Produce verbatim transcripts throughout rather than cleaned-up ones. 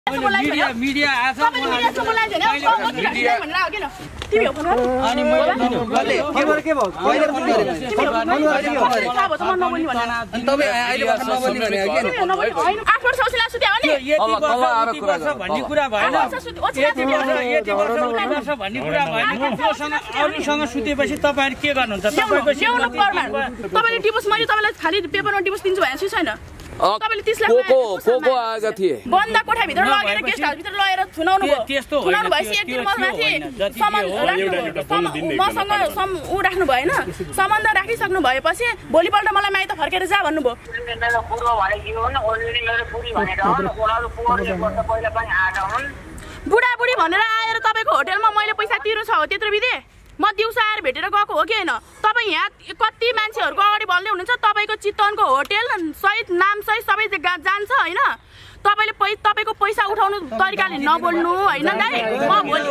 Media media आछ media छ मलाई हैन मिडिया भनेर हो किन तिमी हो फोन अनि मैले गले के भएर के भयो कहिले फोन गरे फोन गरे के भयो थाहा भयो त म नबोल्ने भने अनि तपाई अहिले भर्खर नबोल्ने भने हो के हैन आठ वर्ष उसले सुते हो नि यति वर्ष भन्ने कुरा भएन यति वर्ष यति वर्ष भन्ने कुरा भएन जोसँग अरूसँग सुतेपछि तपाईहरु के गर्नुहुन्छ तपाईको ल्याउनु पर्दैन तपाईले डिभोर्स मैले तपाईलाई खाली पेपरमा डिभोर्स दिन्छु भनेको छैन तपाईले तीस लाख को को को आएका थिए बन्द कोठा भित्र लगेर गेस्ट हाउस भित्र लगेर थुनाउनु भयो त्यस्तो होइन थुनाउनु भएपछि एक दिन माथि सामान राख्नु मसँग सम उ राख्नु भएन सम्बन्ध राखिसक्नु भएपछि भोलिपल्ट मलाई माइत फर्केर जा भन्नुभयो मेरो पूर्व भनेको हो न अलरेडी मेरो बुढी भनेको हो न उनीहरु पोहोरले वर्ष पहिला पनि आएका हुन् बुढाबुढी भनेर आएर तपाईको होटलमा मैले पैसा तिर्नु छ हो त्यत्रो बिदे म दिउँसो आएर भेटेर गएको हो कि हैन तपाई यहाँ कति मान्छेहरुको अगाडि भन्दै हुनुहुन्छ तपाईको चितवनको होटल सहित नाम सहित सबै जान्छ हैन तपाईले तपाईको पैसा उठाउनु तरिकाले नबोल्नु हैन दाइ म भोलि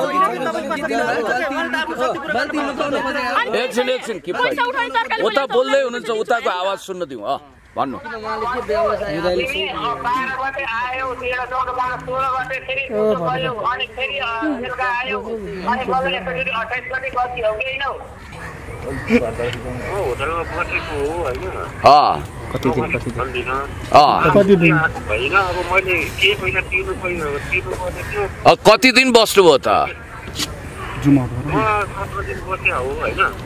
एकछिन एकछिन के पैसा उठाउने तरिकाले उता बोल्दै हुनुहुन्छ उताको आवाज सुन्न दिउँ अ भन्नु उहाँले के व्यवसाय बाह्र गते आयो तेह्र चौध पन्ध्र सोह्र गते फेरि गयो अनि फेरि बेलुका आयो अनि बल्ल एकचोटि अट्ठाइस गते गति हो कि हैन हो होटलमा बसेको हो हैन अ कति दिन कति दिन अ कति दिन हैन अब मैले के पैसा तिर्नु पर्यो तिर्नु पर्ने थियो अ कति दिन बस्नुभयो त जुमा म सत्र दिन बसे हो हैन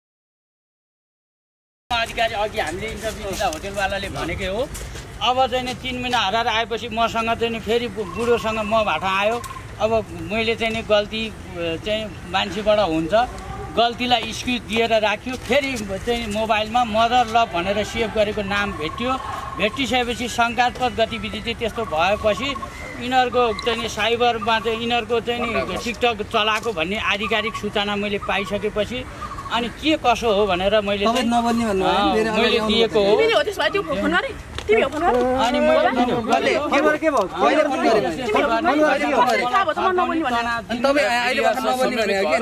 अधिकारी अघि हामीले इन्टरभ्यु दिँदा होटलवालाले भनेकै हो अब चाहिँ नि तीन महिना हराएर आएपछि मसँग चाहिँ नि फेरि बुढोसँग म भाटा आयो अब मैले चाहिँ नि गल्ती चाहिँ मान्छेबाट हुन्छ गल्तीलाई एक्सक्युज दिएर राख्यो फेरि चाहिँ मोबाइलमा मदर लभ भनेर सेभ गरेको नाम भेट्यो भेटिसकेपछि शङ्कास्पद गतिविधि चाहिँ त्यस्तो भएपछि यिनीहरूको चाहिँ नि साइबरमा चाहिँ यिनीहरूको चाहिँ नि टिकटक चलाएको भन्ने आधिकारिक सूचना मैले पाइसकेपछि अनि के कसो हो भनेर मैले नबोल्ने भन्नु मैले दिएको हो तिमी हो त्यसमा त्यो फोन गरे तिमी हो फोन गरे अनि मैले गले के भएर के भयो कहिले फोन गरे फोन गरे के भयो थाहा भयो त म नबोल्ने भने अनि तपाई अहिले भर्खर नबोल्ने भने हो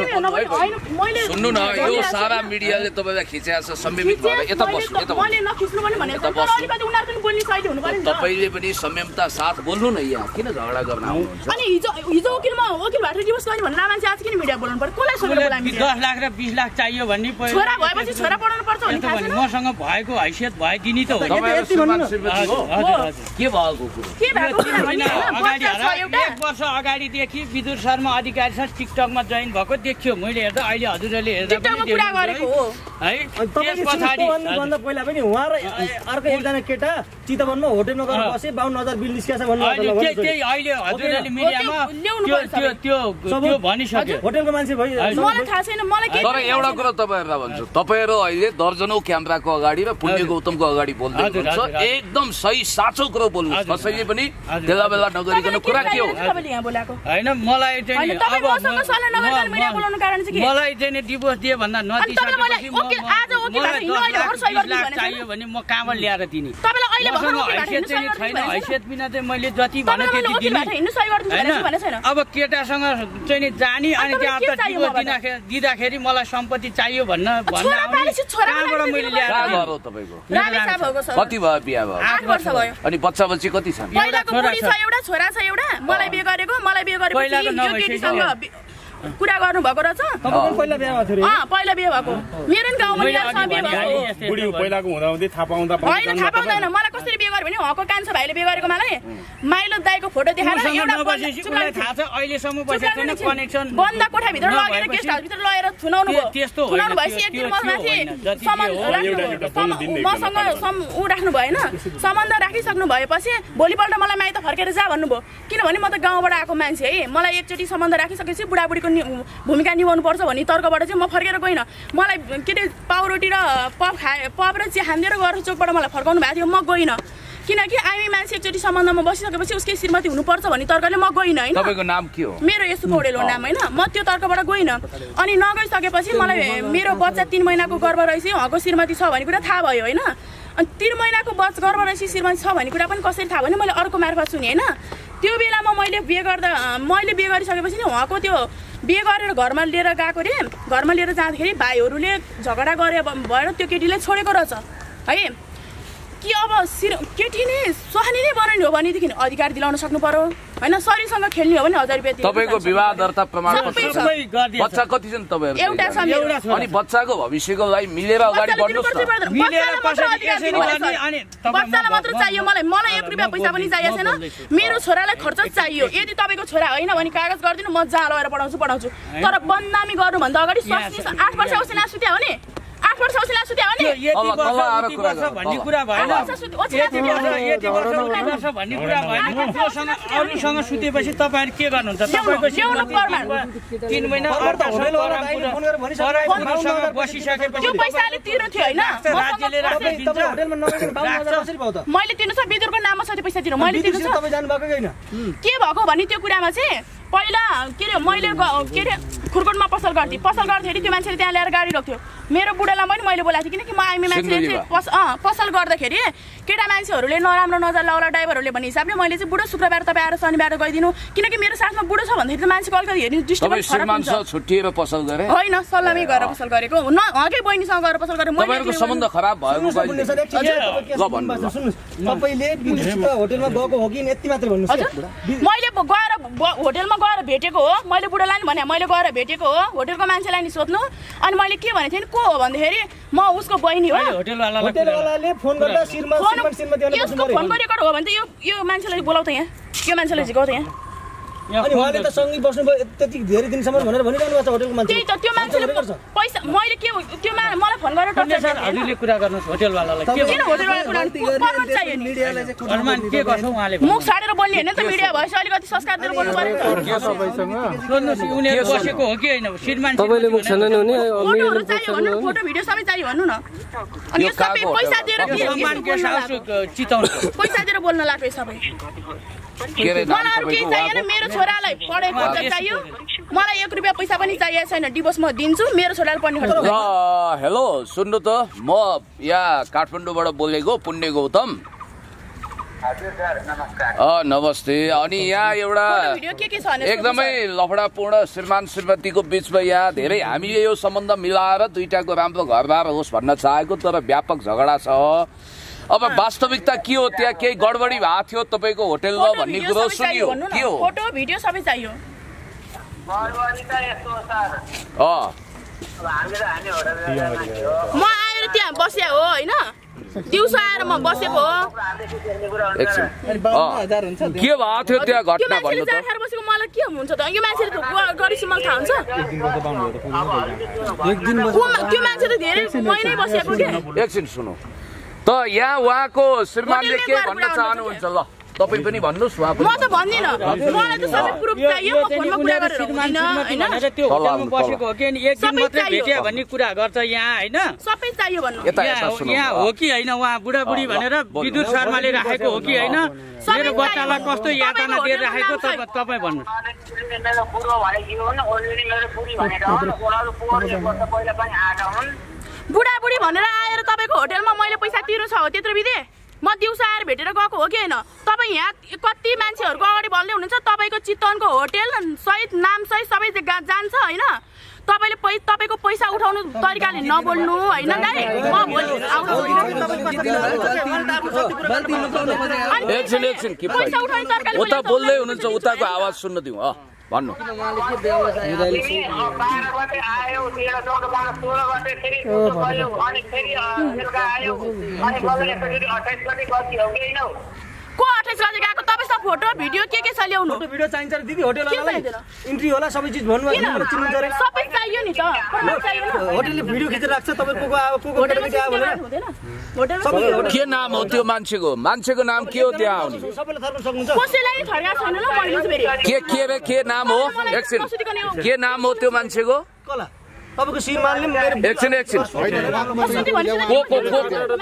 के मैले सुन्नु न यो सारा मिडियाले तपाईलाई खिचेछ संयमित भएर यता बस्नु यता मैले नखिच्नु पनि भनेको तर अलिकति उनीहरु पनि बोल्ने शैली हुनु पर्यो नि त तपाईले पनि संयमता साथ बोल्नु न यहाँ किन झगडा गर्न आउनुहुन्छ अनि हिजो हिजो वकिलमा वकिल भाइ डिभोर्स गर्ने भनेर मान्छे आज किन मिडिया बोल्नु पर्यो कसलाई सोधेर बोलाइ मिडिया दस लाख र बीस लाख चाहियो भन्ने छोरा भएपछि छोरा पढाउनु पर्छ भन्ने थाहा छैन मसँग भएको हैसियत भए दिनी त हो तपाईहरु श्रीमान श्रीमती हो हजुर हजुर के भएको कुरो के भएको किनभने अगाडि एक वर्ष अगाडिदेखि विदुर शर्मा अधिकारी सर टिकटकमा जोइन भएको देखियो मैले हेर्दा अहिले हजुरले हेर्दा टिकटकमा कुरा गरेको हो है त्यस पछाडि भन्दा पहिला पनि उहाँ र अर्को एकजना केटा चितवनमा होटलमा गएर बसे बाउन्न हजार बिल निस्केछ भन्नु अहिले त्यही अहिले हजुरले मिडियामा त्यो त्यो त्यो भनिसक्यो होटलको मान्छे भइ मलाई थाहा छैन मलाई के तर एउटा कुरा तपाईहरुलाई भन्छु तपाईहरु अहिले दर्जनौ क्यामेराको अगाडि र पुण्य गौतमको अगाडि बोल्दै हुनुहुन्छ एकदम सही साचो कुरा बोल्नु कसैले पनि बेला बेला नगरिकन कुरा के हो तपाईले यहाँ बोलेको हैन मलाई चाहिँ हैन तपाई मसँग सल्लाह नगरिकन मिडिया बोलाउनु कारण चाहिँ के मलाई चाहिँ डिभोर्स दिए भन्दा नदिसकेपछि ओके आज वकिल भाइ हिँड्नु अहिले हर सही गर्नु भने चाहियो भने म कहाँबाट ल्याएर दिने तपाईलाई अहिले भर्खर हैसियत चाहिँ छैन हैसियत बिना चाहिँ मैले जति भने त्यति दिने हिँड्नु सही गर्नु भने छैन अब केटासँग चाहिँ नि जानी अनि त्यहाँ त डिभोर्स दिँदाखेरि दिँदाखेरि मलाई सम्पत्ति चाहियो भन्न भन्न कहाँबाट मैले ल्याएर गरौ तपाईको कति भयो बिहा भयो आठ वर्ष भयो अनि बच्चा बच्ची कति छन् पहिलाको बुढी छ एउटा छोरा छ एउटा मलाई बिहे गरेको मलाई बिहे गरेपछि यो केटीसँग कुरा गर्नु भएको रहेछ तपाईको पहिला बिहे भएको थियो अ पहिला बिहे भएको मेरो नि गाउँमा यारसँग बिहे भएको बुढी पहिलाको हुँदा हुँदै थाहा पाउँदा हैन थाहा पाउँदैन मलाई कसरी बिहे गर्यो भने उहाँको कान्छा भाइले बिहे गरेको मलाई माइलो दाइको फोटो देखाएर एउटा मलाई थाहा छ अहिलेसम्म पैसा छैन कनेक्सन बन्द कोठा भित्र लगेर गेस्ट हाउस भित्र लगेर थुनाउनु भयो त्यस्तो थुनाउनु भएपछि एक दिन माथि सामान राख्नु मसँग सम उ राख्नु भएन सम्बन्ध राखिसक्नु भएपछि भोलिपल्ट मलाई माइत फर्केर जा भन्नुभयो किनभने म त गाउँबाट आएको मान्छे है मलाई एकचोटि सम्बन्ध राखिसकेपछि बुढाबुढीको भूमिका निभाउनु पर्छ भन्ने तर्कबाट चाहिँ म फर्केर गइन मलाई के अरे पाउरोटी र पप खाए पप र चिया खाँदेर गएर चोकबाट मलाई फर्काउनु भएको थियो म गइन किनकि आइमी मान्छे एकचोटि सम्बन्धमा बसिसकेपछि उसकै श्रीमती हुनुपर्छ भन्ने तर्कले म गइन हैन तपाईको नाम के हो मेरो यसो पौडेल हो नाम हैन म त्यो तर्कबाट गइन अनि नगइसकेपछि मलाई मेरो बच्चा तीन महिनाको गर्भ रहेछ उहाँको श्रीमती छ भन्ने कुरा थाहा भयो हैन अनि तीन महिनाको बच्चा गर्भ रहेछ श्रीमती छ भन्ने कुरा पनि कसरी थाहा भने मैले अर्को मार्फत सुने हैन त्यो बेलामा मैले बिहे गर्दा मैले बिहे गरिसकेपछि नि उहाँको त्यो बिहे गरेर घरमा लिएर गएको रे घरमा लिएर जाँदाखेरि भाइहरूले झगडा गरे भएर त्यो केटीले छोडेको रहेछ है कि अब केटी नै सुहानी नै बनाउने हो भनेदेखि अधिकार दिलाउन सक्नु पर्यो होइन सरीसँग खेल्ने हो भने हजार रुपियाँ दिनु तपाईँको विवाह दर्ता प्रमाणपत्र छ सबै गरिदिएछ। बच्चा कति छन् तपाईँहरू एउटा छ मेरो। एउटा छोरा अनि बच्चाको भविष्यको लागि मिलेर अगाडि बढ्नुहोस् न मिलेर कसरी यसरी गर्ने अनि बच्चालाई मात्र चाहियो मलाई मलाई एक रुपियाँ पैसा पनि चाहिएको छैन मेरो छोरालाई खर्च चाहियो यदि तपाईँको छोरा होइन भने कागज गरिदिनु म जहाँ लगाएर पढाउँछु पढाउँछु तर बदनामी गर्नुभन्दा अगाडि आठ वर्ष औँसी सुत्या हो नि आठ वर्ष औँसी सुत्या हो नि यति वर्ष उति वर्ष भन्ने कुरा भएन यति वर्ष यति वर्ष उति वर्ष भन्ने कुरा भएन त्योसँग अरूसँग सुतेपछि तपाईँहरू के गर्नुहुन्छ तपाईँको तिन महिना अर्कासँग बसिसकेपछि त्यो पैसाले तिर्नु थियो होइन राज्यले राख्दै दिन्छ मैले तिर्नु छ बिजुरको नाममा छ त्यो पैसा तिर्नु मैले तिर्नु छ के भएको भने त्यो कुरामा चाहिँ पहिला के अरे मैले के अरे खुर्कोटमा पसल गर्थेँ पसल गर्थेँ त्यो मान्छेले त्यहाँ ल्याएर गाडी राख्थ्यो मेरो बुढालाई पनि मैले बोलाएको थिएँ किनकि म आइमी मान्छेले चाहिँ पस अँ पसल गर्दाखेरि केटा मान्छेहरूले नराम्रो नजर लाउला ड्राइभरहरूले भन्ने हिसाबले मैले चाहिँ बुढो शुक्रबार तपाईँ आएर शनिबार गइदिनु किनकि मेरो साथमा बुढो छ भन्दाखेरि त मान्छेको अलिकति हेर्ने दृष्टिकोण फरक हुन्छ छुट्टिएर पसल गरे होइन सल्लाहमै गएर पसल गरेको न हकै बहिनीसँग गएर पसल गरेँ तपाईँहरूको सम्बन्ध खराब भएको तपाईँले होटेलमा गएको हो कि यति मात्र भन्नुहोस् मैले गएर होटेलमा गएर भेटेको हो मैले बुढोलाई नि भने मैले गएर भेटेको हो होटेलको मान्छेलाई नि सोध्नु अनि मैले के भनेको थिएँ को हो भन्दाखेरि म उसको बहिनी हो होटेलवालाले फोन गर्दा शिरमा शिरमा यसको फोन गरेको हो भने त यो यो मान्छेलाई बोलाउ त यहाँ यो मान्छेलाई झिकाउ त यहाँ अनि उहाँले त सँगै बस्नुभयो त्यति धेरै दिनसम्म भनेर भनिरहनु भएको छ होटेलको मान्छे त्यही त त्यो मान्छेले पैसा मैले के त्यो मलाई फोन गरेर टर्चर हजुरले कुरा गर्नुहोस् होटेलवालालाई के किन होटेलवाला कुरा पर्मट चाहियो नि मिडियालाई चाहिँ घरमा के गर्छौ उहाँले मुख छाडेर बोल्ने हैन त मिडिया भएछ अलिकति संस्कार दिएर बोल्नु पर्यो के सबैसँग सोध्नुहोस् उनीहरू बसेको हो कि हैन श्रीमान तपाईले मुख छैन नि फोटोहरु चाहियो भन्नु फोटो भिडियो सबै चाहियो भन्नु न अनि यो सबै पैसा दिएर के सम्मान गेस्ट हाउस चिताउनु पैसा दिएर बोल्न लाग्यो सबै मलाई के चाहिएन मेरो छोरालाई पढेको खर्च चाहियो मलाई एक रुपियाँ पैसा पनि चाहिएको छैन डिभोर्स म दिन्छु मेरो छोरालाई पढ्ने खर्च हेलो सुन्नु त म यहाँ काठमाडौँबाट बोलेको पुण्य गौतम नमस्ते अनि यहाँ एउटा एकदमै लफडापूर्ण श्रीमान श्रीमतीको बिचमा यहाँ धेरै हामीले यो सम्बन्ध मिलाएर दुईटाको राम्रो घरबार होस् भन्न चाहेको तर व्यापक झगडा छ अब वास्तविकता के हो त्यहाँ केही गडबडी भएको थियो तपाईँको होटेलमा भन्ने कुरो सुनियो के हो फोटो भिडियो सबै चाहियो म आएर त्यहाँ बस्या हो होइन दिउँसो आएर म बसेको हो के भएको थियो त्यहाँ घटना भन्नु त बसेको मलाई के हुन्छ त यो मान्छेले गरेपछि मलाई थाहा हुन्छ त्यो मान्छे त धेरै महिनै बसेको के एकछिन सुनौ त यहाँ उहाँको श्रीमानले के भन्न चाहनुहुन्छ ल तपाईँ पनि भन्नुहोस् उहाँ म त भन्दिनँ मलाई त सबै प्रुफ चाहियो म फोनमा कुरा गरेर हुँदैन हैन त्यो होटेलमा बसेको हो कि अनि एक दिन मात्रै भेट्या भन्ने कुरा गर्छ यहाँ हैन सबै चाहियो भन्नु यहाँ हो कि हैन उहाँ बुढाबुढी भनेर विद्युत शर्माले राखेको हो कि हैन मेरो बच्चालाई कस्तो यातना दिएर राखेको तपाईँ भन्नु बुढाबुढी भनेर आएर तपाईँको होटेलमा मैले पैसा तिर्नु छ हो त्यत्रो बिदे म दिउँसो आएर भेटेर गएको हो कि होइन तपाईँ यहाँ कति मान्छेहरूको अगाडि भन्दै हुनुहुन्छ तपाईँको चितवनको होटेल सहित नाम सहित सबै जान्छ होइन तपाईँले पै तपाईँको पैसा उठाउनु तरिकाले नबोल्नु होइन दाइ म भोलि एकछिन एकछिन के उता बोल्दै हुनुहुन्छ उताको आवाज सुन्न दिउँ अँ भन्नु को अट्ठाइस गते गएको तपाईँसँग फोटो भिडियो के के छ ल्याउनु फोटो भिडियो चाहिन्छ दिदी होटेलवालालाई इन्ट्री होला सबै चीज भन्नु चिन्नुहुन्छ रे सबै चाहियो नि त होटेलले भिडियो खिचेर राख्छ तपाईँ को को आयो को को होटेलमा आयो भनेर के नाम हो त्यो मान्छेको मान्छेको नाम के हो त्यहाँ आउने सबैले थाहा सक्नुहुन्छ कसैलाई नि थर्का छैन ल मैले फेरि के के रे के नाम हो एकछिन के नाम हो त्यो मान्छेको कला तपाईको श्रीमानले मेरो एकछिन एकछिन को को को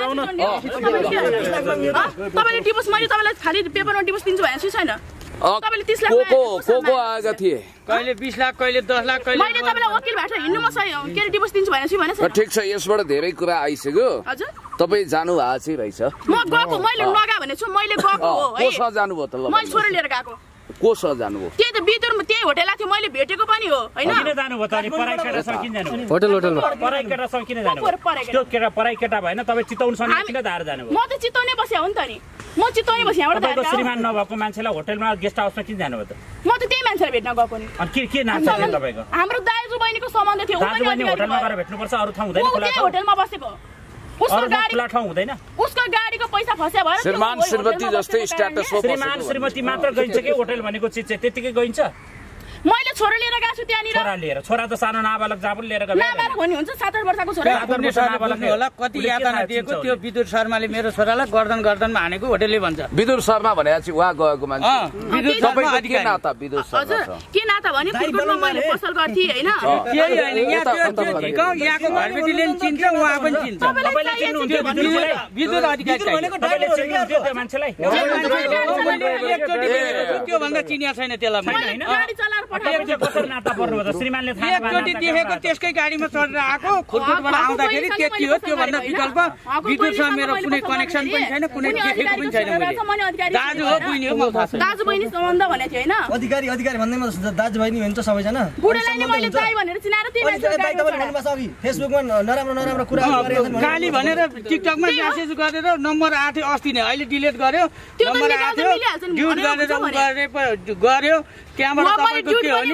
तपाईले डिभोर्स मैले तपाईलाई खाली पेपरमा डिभोर्स दिन्छु भनेको छैन तपाईले तीस लाख को को को को आएका थिए कहिले बीस लाख कहिले दस लाख कहिले मैले तपाईलाई वकिल भएर हिँड्नु म सही के डिभोर्स दिन्छु भनेको छु भने ठीक छ यसबाट धेरै कुरा आइसक्यो हजुर तपाई जानु भएको चाहिँ रहेछ म गएको मैले नगा भनेको छु मैले गएको हो है को स जानु भयो त ल मैले छोरो लिएर गएको को स जानु भयो त्यही त बिदुरमा त्यही होटेल थियो मैले भेटेको पनि हो हैन किन जानु भयो त अनि पराई केटा सँग किन जानु होटेल होटेलमा पराई केटा सँग किन जानु त्यो केटा पराई केटा भएन तपाई चितवन सँग किन धार जानु भयो म त चितवनै बस्या हो नि त नि म चितवनै बसी यहाँबाट तपाईँको श्रीमान नभएको मान्छेलाई होटलमा गेस्ट हाउसमा किन जानुभयो त? म त त्यही मान्छेलाई भेट्न गएको नि। अनि के के नाम छ तपाईँको? हाम्रो दाजु बहिनीको सम्बन्ध थियो। दाजु बहिनी होटलमा गएर भेट्नुपर्छ, अरू ठाउँ हुँदैन? खुला ठाउँ होटलमा बसेको उसको गाडी खुला ठाउँ हुँदैन? उसको गाडीको पैसा फस्या भएर श्रीमान श्रीमती जस्तै स्ट्याटसमा श्रीमान श्रीमती मात्र गइन्छ कि होटल भनेको चिज चाहिँ त्यतिकै गइन्छ? मैले छोरा लिएर गएको छु त्यहाँनिर। छोरा लिएर? छोरा त सानो नाबालक जाबुल लिएर गयो। नाबालक भन्ने हुन्छ सात आठ वर्षको छोरा। होला कति यातना दिएको त्यो विदुर शर्माले मेरो छोरालाई गर्दन गर्दनमा हानेको होटलले भन्छ। विदुर शर्मा भनेपछि उहाँ गएको मान्छे विदुर शर्मा के नाता विदुर शर्मा? हजुर के नाता भने फुटबलमा मैले पसल गर्थेँ हैन। केही हैन, यहाँ त्यो झिक यहाँको घरबेटीले नि चिन्छ, उहाँ पनि चिन्छ। तपाईले चिन्नुहुन्थ्यो विदुरलाई? विदुर अधिकारी भनेको तपाईले चिन्नुहुन्थ्यो त्यो मान्छेलाई? एकचोटि देखेको त्यो भन्दा चिनिया छैन त्यसलाई। हैन गाडी चलाएर पठाएको कसरी नाता पर्नु भयो त? श्रीमानले थाहा एकचोटि देखेको त्यसकै गाडीमा चढेर आएको खुलपुटबाट आउँदाखेरि त्यति हो। त्यो भन्दा विकल्प विद्युतसँग मेरो कुनै कनेक्सन पनि छैन, कुनै देखेको पनि छैन मैले। दाजु हो बहिनी हो मलाई थाहा छैन। दाजु बहिनी सम्बन्ध भनेको थियो हैन। अधिकारी अधिकारी भन्दैमा दाजु बहिनी हुन्छ सबैजना। बुढेलाई नि मैले दाइ भनेर चिनाएर त्यही मान्छे दाइ तपाईले भन्नुभएको छ अघि फेसबुकमा नराम्रो नराम्रो कुरा गरेको छ। गाली भनेर टिकटकमा मेसेज गरेर नम्बर आथ्यो अस्ति नै, अहिले डिलिट गर्यो। नम्बर आथ्यो ड्युट गरेर उ गरे गर्यो त्यहाँबाट तपाईको के हो नि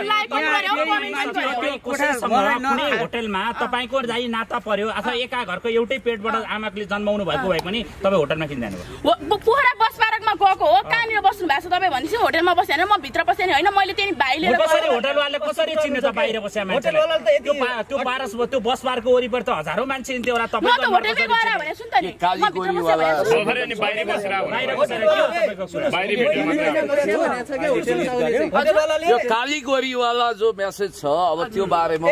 होटलमा तपाईँको दाइ नाता पर्यो अथवा एका घरको एउटै पेटबाट आमाले जन्माउनु भएको भए पनि तपाईँ होटलमा किन जानुभयो? पोखरा बस पार्कमा गएको हो। कहाँनिर बस्नु भएको छ तपाईँ भनेपछि होटलमा बसेन, म भित्र बसेन होइन। मैले त्यही भाइ लिएर कसरी होटलवालाले कसरी चिन्ने त बाहिर बस्या मान्छेलाई? त्यो त्यो पारस त्यो बस पार्कको वरिपरि त हजारौँ मान्छे हिँड्थ्यो होला। म त होटलमै गएर भने सुन त नि म भित्र बसेर भने बाहिर बसेर बाहिर बसेर के हो तपाईँको कुरा? बाहिर भेट्यो यो काली गोरीवाला जो मेसेज छ अब त्यो बारेमा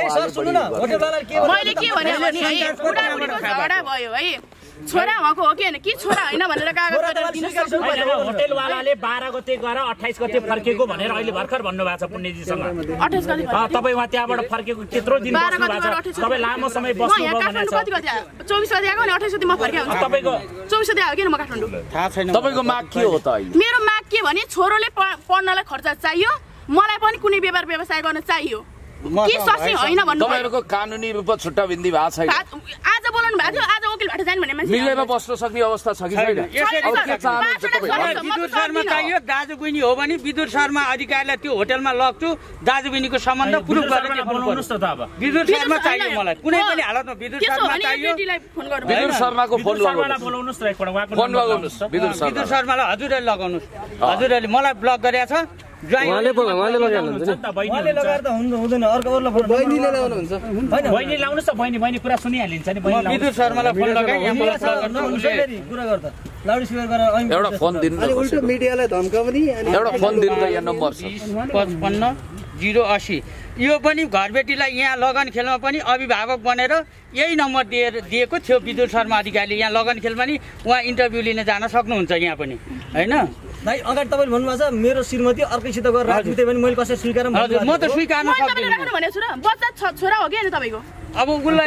मैले के भने बुढाबुढीको झगडा भयो है। छोरा उहाँको हो कि होइन कि छोरा होइन भनेर कागज दिन सक्नु पर्यो। होटलवालाले बाह्र गते गएर अट्ठाइस गते फर्केको भनेर अहिले भर्खर भन्नुभएको छ पुण्यजीसँग। अट्ठाइस गते तपाईँ उहाँ त्यहाँबाट फर्केको त्यत्रो दिन बस्नु भएको छ, तपाईँ लामो समय बस्नुभयो भनेर कति गते चौबिस गते आएको नि अट्ठाइस गते म फर्केँ। तपाईँको चौबिस गते आयो किन म काठमाडौँ? थाहा छैन। तपाईँको माग के हो त अहिले? मेरो माग के भने छोरोले पढ्नलाई खर्च चाहियो, मलाई पनि कुनै व्यापार व्यवसाय गर्न चाहियो कि ससी होइन भन्नु। तपाईँहरूको कानुनी रूपमा छुट्टा बिन्दी भएको छैन? आज बोलाउनु भएको थियो, आज वकिल भेट जाने भन्ने मान्छे मिलेर बस्न सक्ने अवस्था छ कि छैन? विदुर शर्मा चाहियो। दाजु बहिनी हो भने विदुर शर्मा अधिकारीलाई त्यो होटलमा लग्छु, दाजु बहिनीको सम्बन्ध प्रुफ गरेर बोलाउनुहोस् न त। अब विदुर शर्मा चाहियो मलाई कुनै पनि हालतमा। विदुर शर्मा चाहियो। विदुर शर्माको फोन बोलाउनुहोस् न एकपल्ट, उहाँको फोन लगाउनुहोस् विदुर शर्मा। विदुर शर्मालाई हजुरले लगाउनुहोस्। हजुरले मलाई ब्लक गरेछ। उहाँले उहाँले लगाउनुहुन्छ नि? उहाँले लगाएर त हुँदैन, अर्को अरूलाई बहिनीले लगाउनुहुन्छ हैन? बहिनी लाउनुहोस् त, बहिनी बहिनी कुरा सुनिहालिन्छ नि। बहिनी विदुर शर्मालाई फोन लगाए यहाँ मलाई ब्लक गर्न उसले कुरा गर्दा लाउड स्पिकर गरेर एउटा फोन दिनु न। उल्टो मिडियालाई धम्काउने एउटा फोन दिनु त यहाँ नम्बर छ पचपन्न जिरो असी। यो पनि घरबेटीलाई यहाँ लगन खेलमा पनि अभिभावक बनेर यही नम्बर दिएर दिएको थियो विदुर शर्मा अधिकारीले। यहाँ लगन खेल पनि उहाँ इन्टरभ्यू लिन जान सक्नुहुन्छ यहाँ पनि होइन। दाइ अगाडि तपाईँले भन्नुभएको छ मेरो श्रीमती अर्कैसित गएर राजनीति भने मैले कसरी स्वीकार हजुर म त स्वीकार्न सक्दिनँ। बच्चा छोरा हो कि होइन तपाईँको? अब उसलाई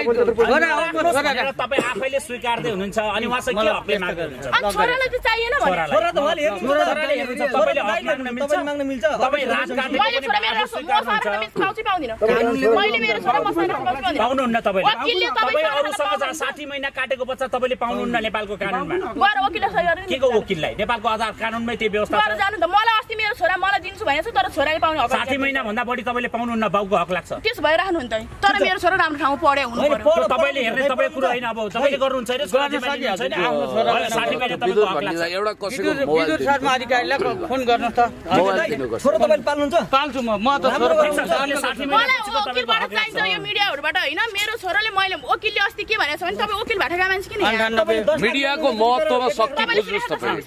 तपाईँ आफैले स्वीकार्दै हुनुहुन्छ अनि उहाँसँग के हकले माग्नुहुन्छ? छोरालाई चाहिँ चाहिएन भने छोरा त उहाँले हेर्नु छोराले हेर्नुहुन्छ, तपाईँले हक माग्न मिल्छ? माग्न मिल्छ। तपाईँ राजकारणको मैले छोरा मेरो मसँग मिस पाउँदिन। मैले मेरो छोरा मसँग पाउँदिन। पाउनुहुन्न तपाईँले? वकिलले तपाईँ अरूसँग साठी महिना काटेको बच्चा तपाईँले पाउनुहुन्न नेपालको कानुनमा? गएर वकिलले सही गरेर के को वकिललाई? नेपालको आधार कानुनमै त्यो व्यवस्था गएर जानु त। मलाई अस्ति मेरो छोरा मलाई दिन्छु भनेको छ तर छोराले पाउने हक साठी महिना भन्दा बढी तपाईँले पाउनुहुन्न, बाउको हक लाग्छ। त्यस भएर राख्नुहुन्छ तर मेरो छोरा राम्रो ठाउँमा पढे हुनु पर्यो। तपाईले हेर्ने तपाईँ कुरो होइन। अब तपाईँले गर्नुहुन्छ अरे साठी महिना तपाईँको हक लाग्छ। एउटा कसैको विदुर शर्मा अधिकारीलाई फोन गर्नु त। छोरा तपाईँले पाल्नुहुन्छ? पाल्छु म म त छोरा मलाई वकिलबाट चाहिन्छ यो मिडियाहरूबाट होइन। मेरो छोराले मैले वकिलले अस्ति के भनेको छ भने तपाईँ वकिल भएका मान्छे किन मिडियाको महत्त्वमा शक्ति बुझ्नुहोस् तपाईँले।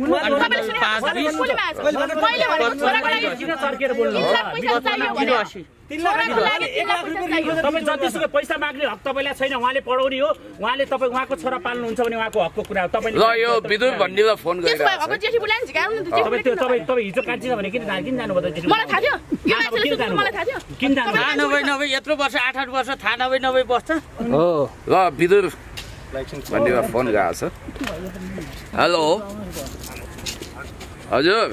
तपाईँ जतिसुकै पैसा माग्ने हक तपाईँलाई छैन, उहाँले पढाउने हो, उहाँले तपाईँ उहाँको छोरा पाल्नुहुन्छ भने उहाँको हकको कुरा हो। तपाईँ ल यो विदुर भन्नेलाई फोन गरिरहेको छ। तपाईँ त्यो तपाईँ तपाईँ हिजो काटिन्छ भने किन किन जानुभयो त? मलाई थाहा थियो यो मान्छेले सुन्नु मलाई थाहा थियो। किन जानु? थाहा नभए नभए यत्रो वर्ष आठ आठ वर्ष थाहा नभए नभए बस्छ। हो ल विदुर भन्नेलाई फोन गएको छ। हेलो हजुर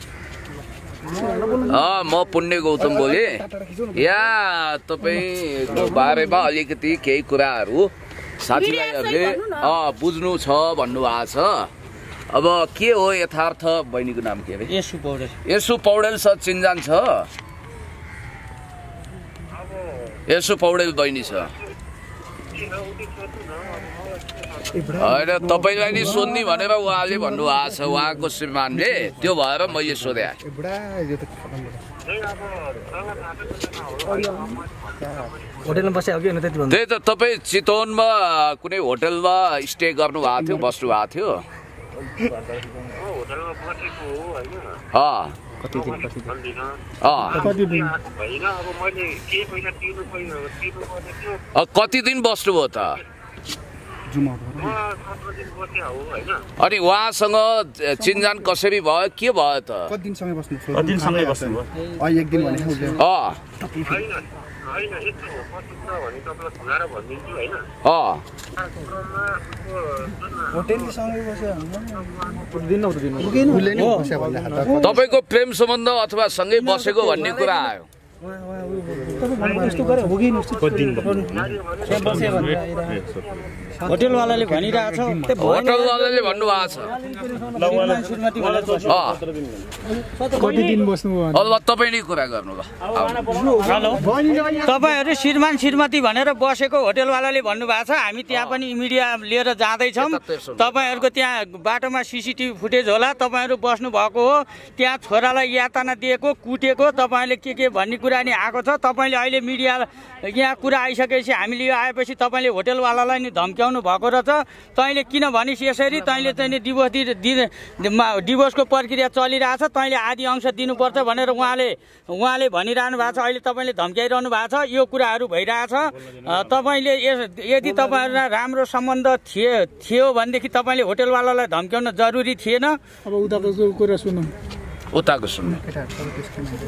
अँ म पुण्य गौतम बोलेँ। यहाँ तपाईँको बारेमा अलिकति केही कुराहरू साथीभाइहरूले अँ बुझ्नु छ भन्नुभएको छ। अब के हो यथार्थ? बहिनीको नाम के अरे? यसु पौडेल। यसु पौडेल छ, चिन्जान छ? यसु पौडेल बहिनी छ होइन? तपाईँलाई नि सोध्ने भनेर उहाँले भन्नुभएको छ, उहाँको श्रीमानले, त्यो भएर मैले सोधेँ। होटेलमा बसेको कि त्यति भन्नु? त्यही त, तपाईँ चितवनमा कुनै होटलमा स्टे गर्नुभएको थियो, बस्नुभएको थियो? कति दिन कति कति दिन बस्नुभयो त? अनि उहाँसँग चिनजान कसरी भयो, के भयो त? कति दिनसँगै बस्नु? कति दिनसँगै बस्नुभयो? अहिले एक दिन भने अँ तपाईँको प्रेम सम्बन्ध अथवा सँगै बसेको भन्ने कुरा आयो। होटलवालाले भनिरहेछ, होटलवालाले भन्नुभएको छ कति दिन बस्नु? ल तपाईँ नै कुरा गर्नु ल। हेलो, तपाईँहरू श्रीमान श्रीमती भनेर बसेको होटलवालाले भन्नुभएको छ। हामी त्यहाँ पनि मिडिया लिएर जाँदैछौँ। तपाईँहरूको त्यहाँ बाटोमा सिसिटिभी फुटेज होला, तपाईँहरू बस्नु भएको हो, त्यहाँ छोरालाई यातना दिएको, कुटेको, तपाईँले के के भन्ने कुरा नि आएको छ। तपाईँले अहिले मिडिया यहाँ कुरा आइसकेपछि हामीले यो आएपछि तपाईँले होटलवालालाई नि धम्क्याउनु भएको रहेछ। तैँले किन भनिस् यसरी? तैँले तैँले डिभोर्स डिभोर्सको प्रक्रिया चलिरहेछ, तैँले आधी अंश दिनुपर्छ भनेर उहाँले उहाँले भनिरहनु भएको छ। अहिले तपाईँले धम्क्याइरहनु भएको छ। यो कुराहरू भइरहेछ। तपाईँले यदि तपाईँहरूलाई राम्रो सम्बन्ध थिए थियो भनेदेखि तपाईँले होटलवालालाई धम्क्याउन जरुरी थिएन। अब उताको कुरा सुनौँ। उताको सुन्नु।